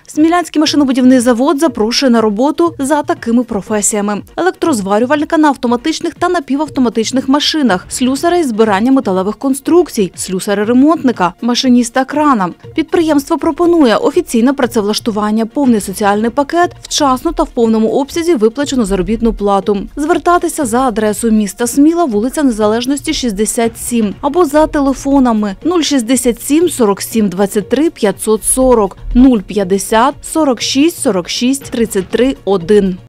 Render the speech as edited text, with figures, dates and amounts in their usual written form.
Смілянський машинобудівний завод запрошує на роботу за такими професіями: електрозварювальника на автоматичних та напівавтоматичних машинах, слюсара із збирання металевих конструкцій, слюсара-ремонтника, машиніста крана. Підприємство пропонує офіційне працевлаштування, повний соціальний пакет, вчасно та в повному обсязі виплачену заробітну плату. Звертатися за адресою міста Сміла, вулиця Незалежності, 67, або за телефонами 067 47 23 540, 050 46 46 33 1.